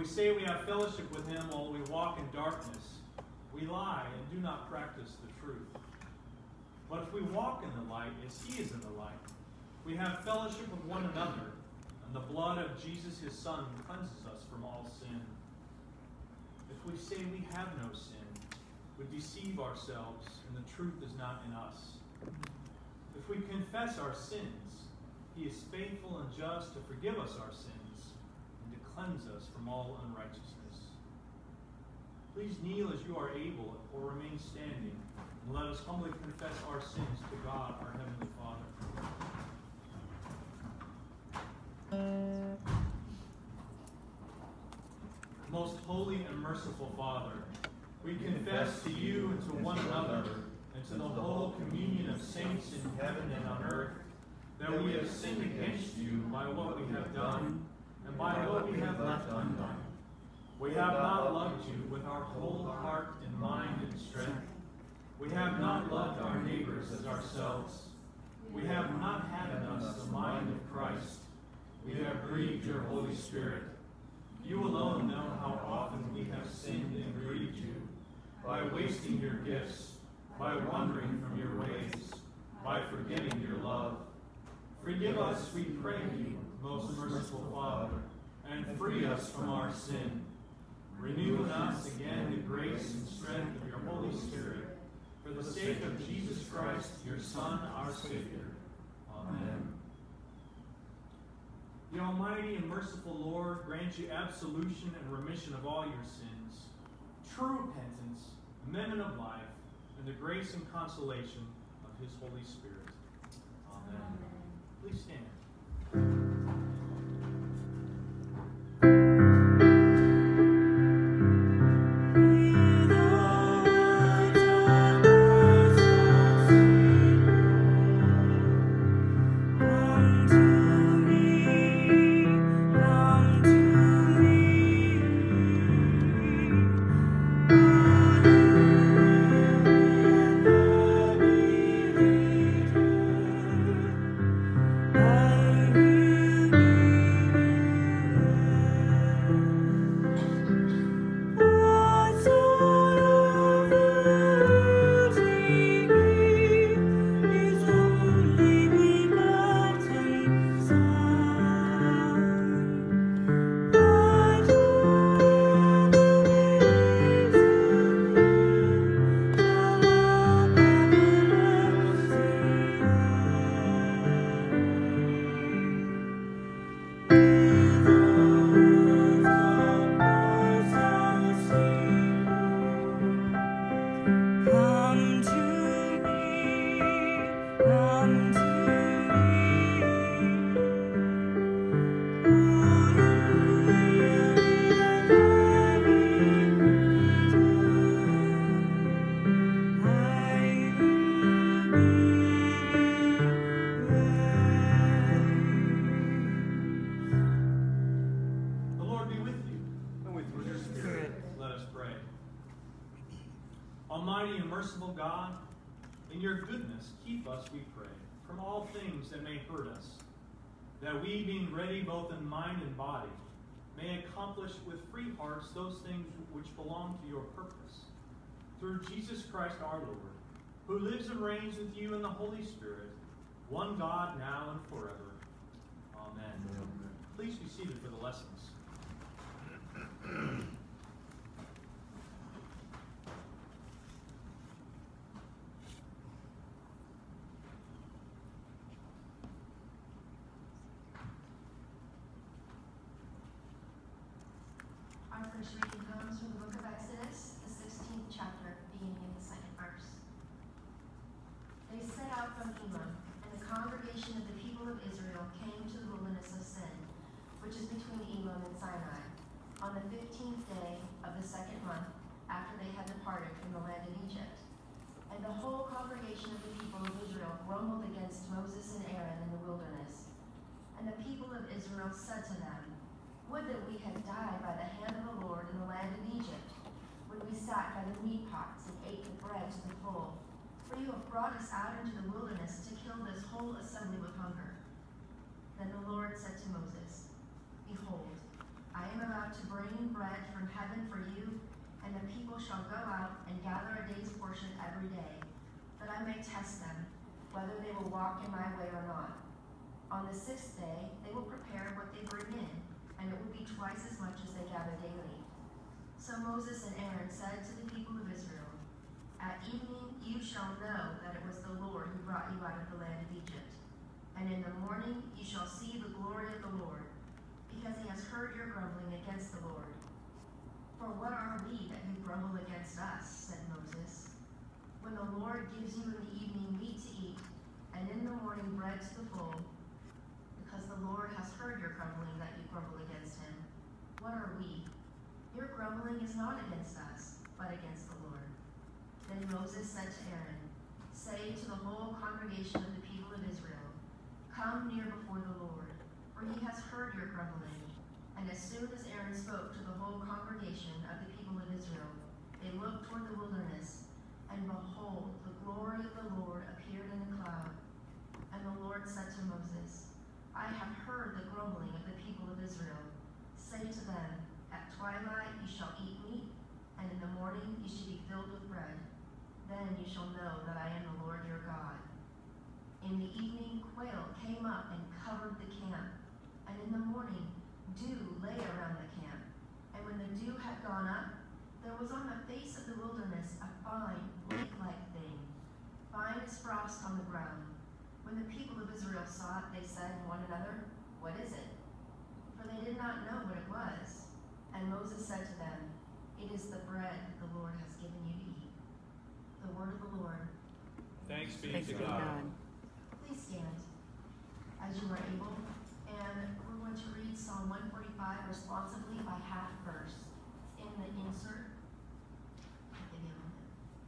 we say we have fellowship with him while we walk in darkness, we lie and do not practice the truth. But if we walk in the light as he is in the light, we have fellowship with one another, and the blood of Jesus his Son cleanses us from all sin. If we say we have no sin, we deceive ourselves, and the truth is not in us. If we confess our sins, he is faithful and just to forgive us our sins and to cleanse us from all unrighteousness. Please kneel as you are able or remain standing, and let us humbly confess our sins to God, our Heavenly Father. Most holy and merciful Father, we confess to you and to one another and to the whole communion of saints in heaven and on earth that we have sinned against you by what we have done and by what we have left undone. We have not loved you with our whole heart and mind and strength. We have not loved our neighbors as ourselves. We have not had in us the mind of Christ. We have grieved your Holy Spirit. You alone know how often we have sinned and grieved you, by wasting your gifts, by wandering from your ways, by forgetting your love. Forgive us, we pray you, most merciful Father, and free us from our sin. Renew in us again the grace and strength of your Holy Spirit, for the sake of Jesus Christ, your Son, our Savior. Amen. The Almighty and merciful Lord grant you absolution and remission of all your sins, true repentance, amendment of life, and the grace and consolation of his Holy Spirit. Amen. Please stand. Almighty and merciful God, in your goodness keep us, we pray, from all things that may hurt us, that we, being ready both in mind and body, may accomplish with free hearts those things which belong to your purpose. Through Jesus Christ our Lord, who lives and reigns with you in the Holy Spirit, one God, now and forever. Amen. Amen. Please be seated for the lessons. Our first reading comes from the book of Exodus, the 16th chapter, beginning in the 2nd verse. They set out from Elim, and the congregation of the people of Israel came to the wilderness of Sin, which is between Elim and Sinai, on the 15th day of the 2nd month after they had departed from the land of Egypt. And the whole congregation of the people of Israel grumbled against Moses and Aaron in the wilderness. And the people of Israel said to them, "Would that we had died by the hand of the Lord in the land of Egypt, when we sat by the meat pots and ate the bread to the full. For you have brought us out into the wilderness to kill this whole assembly with hunger." Then the Lord said to Moses, "Behold, I am about to bring bread from heaven for you, and the people shall go out and gather a day's portion every day, that I may test them, whether they will walk in my way or not. On the 6th day, they will prepare what they bring in, and it will be twice as much as they gather daily. So Moses and Aaron said to the people of Israel, At evening you shall know that it was the Lord who brought you out of the land of Egypt. And in the morning you shall see the glory of the Lord, because he has heard your grumbling against the Lord. For what are we that you grumble against us, said Moses. When the Lord gives you in the evening meat to eat, and in the morning bread to the full, because the Lord has heard your grumbling that you grumble against him, what are we? Your grumbling is not against us, but against the Lord. Then Moses said to Aaron, Say to the whole congregation of the people of Israel, Come near before the Lord, for he has heard your grumbling. And as soon as Aaron spoke to the whole congregation of the people of Israel, they looked toward the wilderness, and behold, the glory of the Lord appeared in a cloud. And the Lord said to Moses, I have heard the grumbling of the people of Israel. Say to them, At twilight you shall eat meat, and in the morning you shall be filled with bread. Then you shall know that I am the Lord your God. In the evening quail came up and covered the camp, and in the morning dew lay around the camp. And when the dew had gone up, there was on the face of the wilderness a fine, lake-like thing, fine as frost on the ground. When the people of Israel saw it, they said to one another, What is it? For they did not know what it was. And Moses said to them, It is the bread the Lord has given you to eat. The word of the Lord. Thanks be to God. Please stand as you are able, and we're going to read Psalm 145 responsively by half verse. It's in the insert. I'll give you a moment.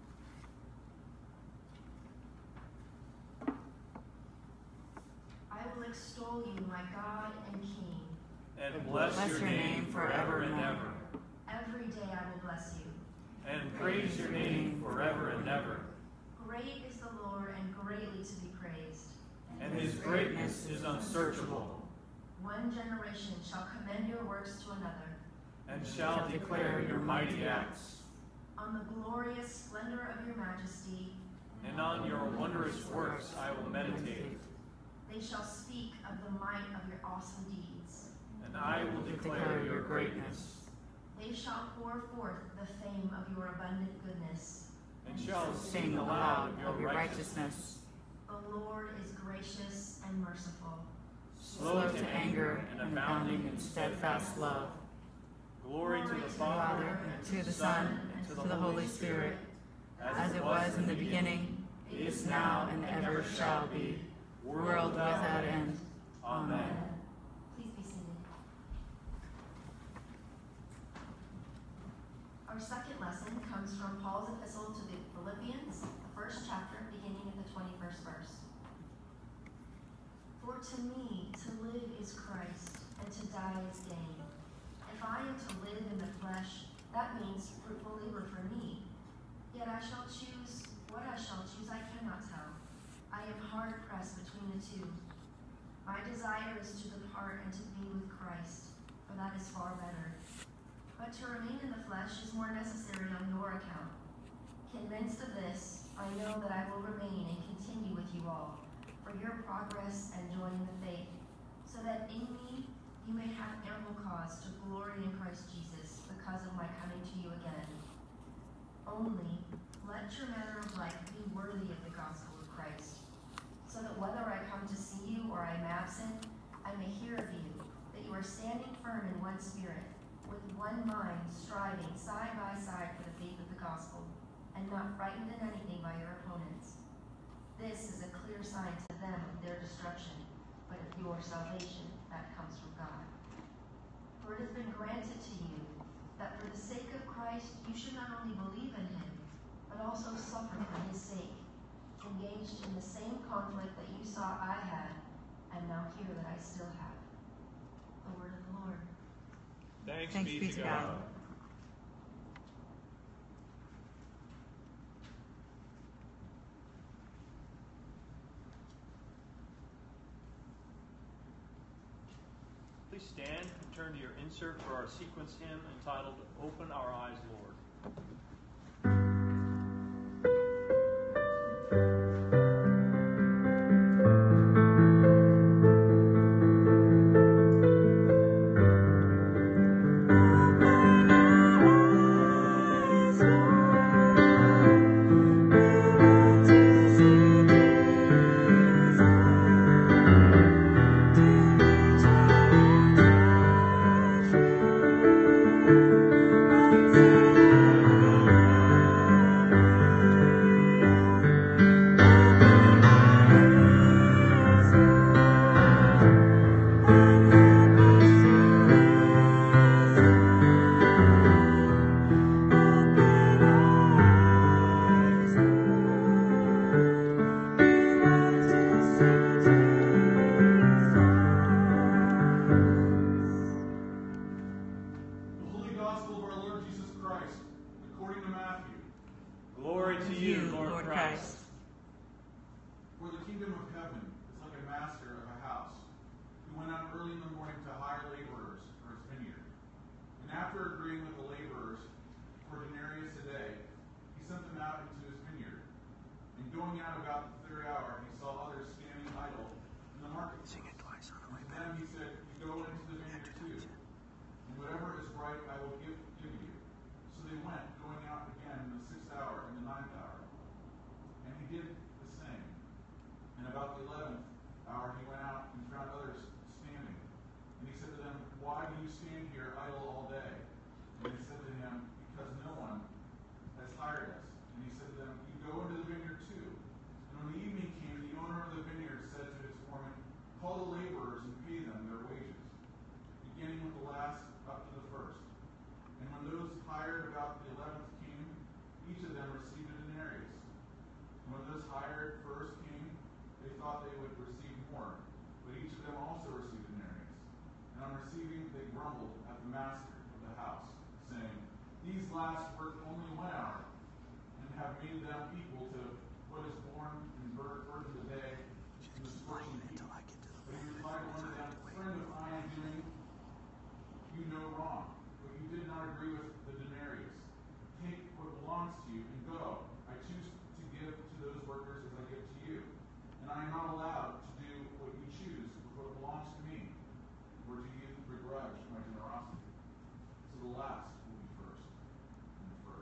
I will extol you, my God and King. And bless your name forever and ever. Every day I will bless you. And praise your name forever and ever. Great is the Lord and greatly to be praised. And his greatness is unsearchable. One generation shall commend your works to another, And shall declare your mighty acts. on the glorious splendor of your majesty. And on your wondrous works I will meditate. They shall speak of the might of your awesome deeds. And I will declare your greatness. They shall pour forth the fame of your abundant goodness. And shall Sing aloud of your righteousness. The Lord is gracious and merciful, slow to anger, and abounding in steadfast love. Glory to the Father, and to the Son, and to the Holy Spirit, as it was in the beginning, is now, and ever shall be, world without end. Amen. Please be seated. Our second lesson comes from Paul's epistle to the Philippians, the first chapter, beginning at the 21st verse. For to me, to live is Christ, and to die is gain. If I am to live in the flesh, that means fruitful labor for me. Yet I shall choose, what I shall choose I cannot tell. I am hard pressed between the two. My desire is to depart and to be with Christ, for that is far better. But to remain in the flesh is more necessary on your account. Convinced of this, I know that I will remain and continue with you all, for your progress and joy in the faith, so that in me you may have ample cause to glory in Christ Jesus because of my coming to you again. Only let your manner of life be worthy of the gospel of Christ, so that whether I come to see you or I am absent, I may hear of you, that you are standing firm in one spirit, with one mind, striving side by side for the faith of the gospel, and not frightened in anything by your opponents. This is a clear sign to them of their destruction, but of your salvation that comes from God. For it has been granted to you that for the sake of Christ you should not only believe in him, but also suffer for his sake, engaged in the same conflict that you saw I had, and now hear that I still have. The word of the Lord. Thanks Thanks be to God. Please stand and turn to your insert for our sequence hymn entitled Open Our Eyes, Lord.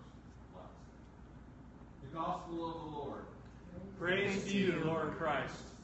Gospel of the Lord. Praise to you, Lord Christ.